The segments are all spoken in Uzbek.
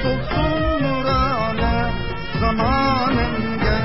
Tutulsun nurane zamanımga.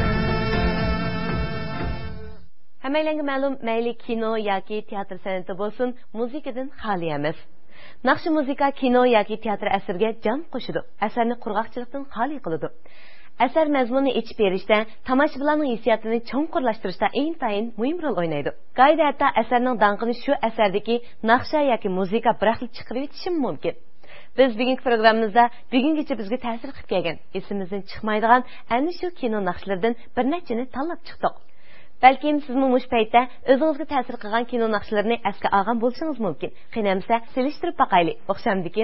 Hammalarga ma'lum, mayli kino yoki teatr san'ati bo'lsin, muzikadan xoli emas. Naqshi muzika kino yoki teatr asriga jon qo'shadi, asarni qurg'oqchilikdan xoli qiladi. Asar mazmunini ichib berishda, tomoshabinlarning hissiyotini cho'nqurlashtirishda intayin muhim rol o'ynaydi. Qoida hatto asarning danqini shu asardagi naqsha yoki muzika biraqlik chiqarib yetishi mumkin. Biz bugungi programmamizda bugungacha bizga ta'sir qilib kelgan, esimizdan chiqmaydigan ana shu kino naqshlaridan bir nechani tanlab chiqdik. Balkim sizmi mush paytda o'zingizga ta'sir qilgan kino naqshlarini asga olgan bo'lishingiz mumkin. Qiynamsa, selishtirib baqaylik. O'xshamdikin?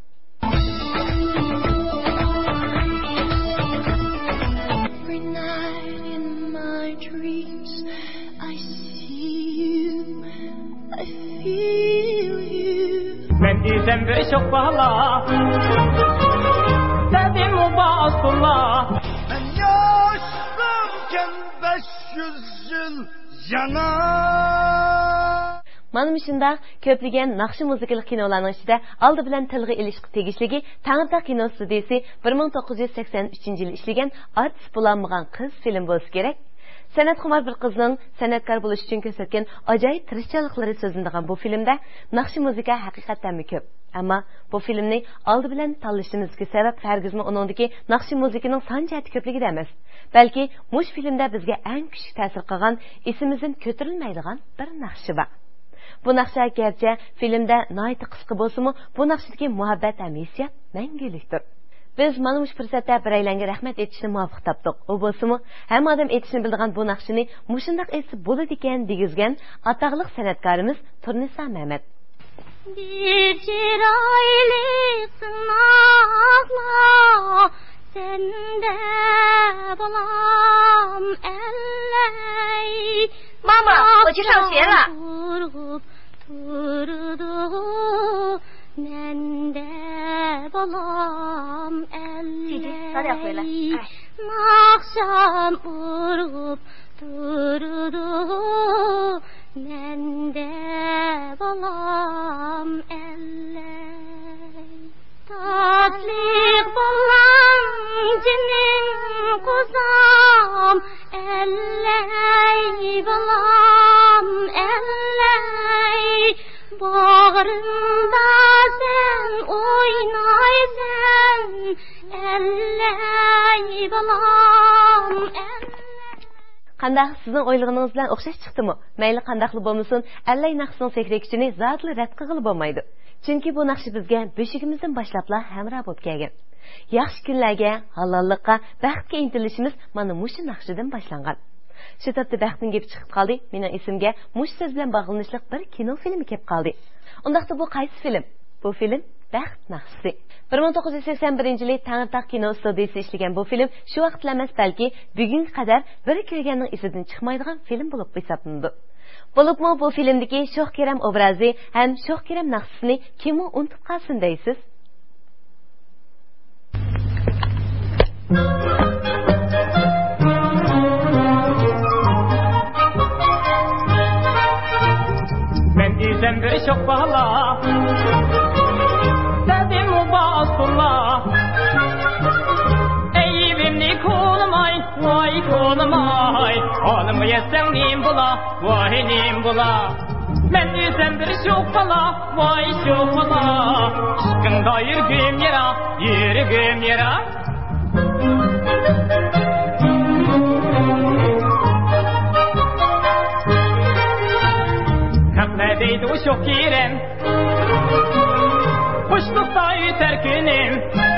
Men desem bir çok bala, dedim o bastılar. Ben yaşlarken 500 yıl yanar. Mana shunda ko'plagan naqshi muzikalik kinolarning ichida oldi bilan tilga ilishqi tegishligi Tangta kino studiyasi 1983-yil ishlagan Artist bo'lolmagan qiz film bo'lsa kerak. San'atxo'r bir qizning san'atkor bo'lish uchun ko'rsatgan ajoyib tirishchiliklari so'zlanadigan bu filmda naqshi muzika haqiqatan ko'p. Ammo bu filmni oldi bilan tanlashimizga sabab hargizmi uningdagi naqshi muzikaning son jihati ko'pligida emas, balki mush filmda bizga eng kuchli ta'sir qilgan, esimizdan ko'tarilmaydigan bir naqshi bor. Bu naqsha garchi filmda nihoyat qisqa bo'lsa-mu, bu naqshadagi muhabbat ham hissiyot mangulikdir. Biz mana shu fursatda biraylarga rahmat aytishni muvaffaq topdik. U bo'lsa-mu, hamma odam aytishni biladigan bu naqshini mushundaq aytsa bo'ladi ekan degizgan ataqliq san'atkorimiz Turnisa Mehmet. Bir çiraylık sınakla sende bulam elley. Mama, 我去上学了。 Nende bulam elley. 姐姐，早点回来。哎。 Nakşam urgup durdu. Nende bulam elley. Tatlık bulam cinin kuzam elley bulam elley. Bağrımda sen oynaysan elley balam elley. Qandaq sizning o'ylaganingizdan bilan o'xshash chiqdimi? Mayli qandaqli bo'lmasin, elley naqshining sekrekchini zotli rad qilib bo'lmaydi. Chunki bu naqshi bizga beshigimizdan boshlabla hamroh bo'lib kelgan. Yaxshi kunlarga, halollikqa, baxtga intilishimiz mana mushu naqshidan boshlangan. Shu topda baxtning gap chiqib qoldi. Mening esimga mush so'z bilan bog'lanishli bir kino filmi kelib qoldi. Undaqda bu qaysi film? Bu film Baxt naqshisi. 1981-yili Tangta kino studiyasi ishlagan bu film shu vaqtlar emas, balki bugunga qadar bir ko'rganning esidan chiqmaydigan film bo'lib hisoblanadi. Bo'libmi bu filmdagi Shoh Kerem obrazi ham Shoh Kerem naqshisini kim unutib qolsin deysiz? Men desem bir çok bala, dedim o bastılar. Eyvimni kolumay, vay kolumay. Oğlum yesem nim bula, vay nim bula. Men desem bir çok bala, vay çok bala. Aşkında yürgüm yara, yürgüm yara. Neredeydi o Shoh Kerem? Kuşlukta üter günüm.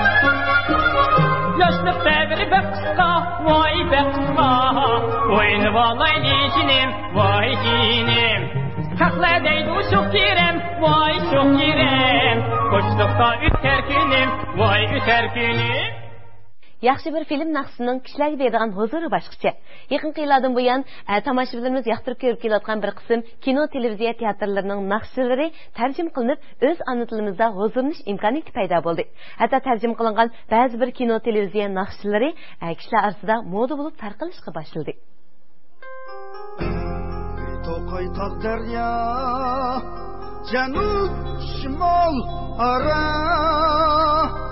Yaşlıkta bir bekka, vay bekka. Oyunu valay cinim, vay cinim. Neredeydi o Shoh Kerem? Vay Shoh Kerem. Kuşlukta üter günüm, vay üter günüm. Yaxshi bir film naqshining kishilarga beradigan huzuri boshqacha. Yaqinqi yillardan buyon tomoshabinlarimiz yoqtirib ko'rib kelayotgan bir qism kino, televiziya teatrlarining naqshlari tarjima qilinib, o'z ona tilimizda huzurlanish imkoniyati paydo bo'ldi. Hatto tarjima qilingan ba'zi bir kino, televiziya naqshlari kishilar orasida moda bo'lib tarqalishga boshladi. To'qay tog' daryo, janub shimol ara.